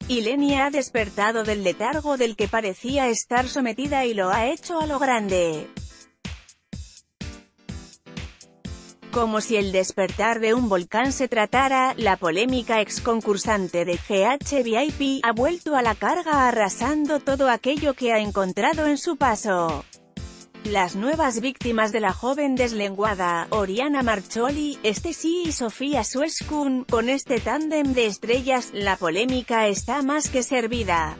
Ilenia ha despertado del letargo del que parecía estar sometida y lo ha hecho a lo grande. Como si el despertar de un volcán se tratara, la polémica exconcursante de GH VIP ha vuelto a la carga arrasando todo aquello que ha encontrado en su paso. Las nuevas víctimas de la joven deslenguada, Oriana Marcholi, Stacey y Sofía Sueskun, con este tándem de estrellas, la polémica está más que servida.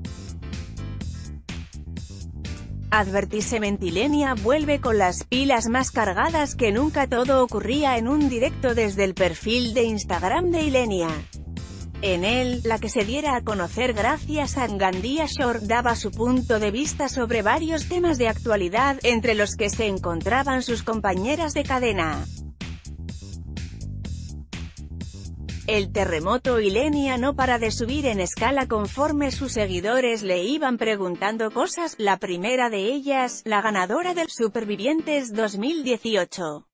Advertisement: Ilenia vuelve con las pilas más cargadas que nunca. Todo ocurría en un directo desde el perfil de Instagram de Ilenia. En él, la que se diera a conocer gracias a Gandia Shore, daba su punto de vista sobre varios temas de actualidad, entre los que se encontraban sus compañeras de cadena. El terremoto: Ilenia no para de subir en escala conforme sus seguidores le iban preguntando cosas, la primera de ellas, la ganadora del Supervivientes 2018.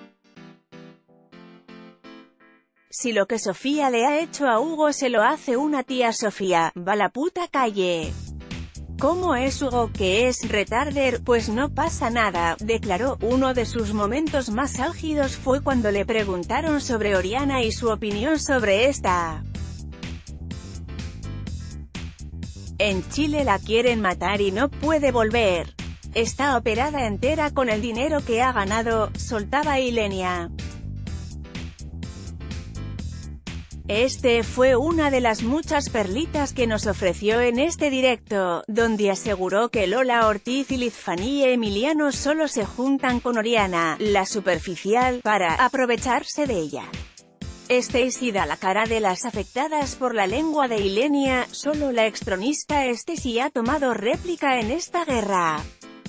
Si lo que Sofía le ha hecho a Hugo se lo hace una tía Sofía, va la puta calle. ¿Cómo es Hugo, que es retarder? Pues no pasa nada, declaró. Uno de sus momentos más álgidos fue cuando le preguntaron sobre Oriana y su opinión sobre esta. En Chile la quieren matar y no puede volver. Está operada entera con el dinero que ha ganado, soltaba Ilenia. Este fue una de las muchas perlitas que nos ofreció en este directo, donde aseguró que Lola Ortiz y Liz Fanny Emiliano solo se juntan con Oriana, la superficial, para aprovecharse de ella. Stacey da la cara de las afectadas por la lengua de Ilenia. Solo la extronista Stacey ha tomado réplica en esta guerra.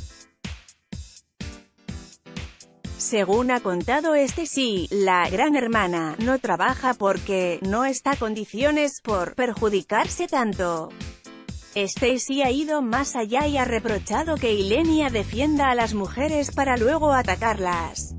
Según ha contado Stacey, la gran hermana no trabaja porque no está condiciones por perjudicarse tanto. Stacey ha ido más allá y ha reprochado que Ilenia defienda a las mujeres para luego atacarlas.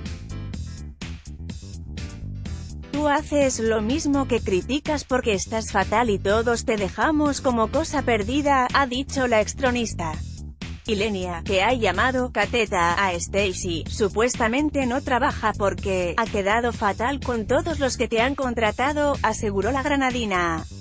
Tú haces lo mismo que criticas porque estás fatal y todos te dejamos como cosa perdida, ha dicho la extronista. Ilenia, que ha llamado cateta a Stacey, supuestamente no trabaja porque ha quedado fatal con todos los que te han contratado, aseguró la granadina.